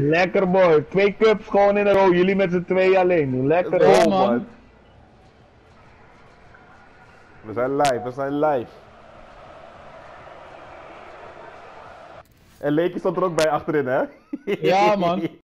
Lekker boy. 2 cups gewoon in een row. Jullie met z'n 2 alleen. Lekker Ja, hoor. man. We zijn live, we zijn live. En Leekie stond er ook bij achterin, hè? Ja, man.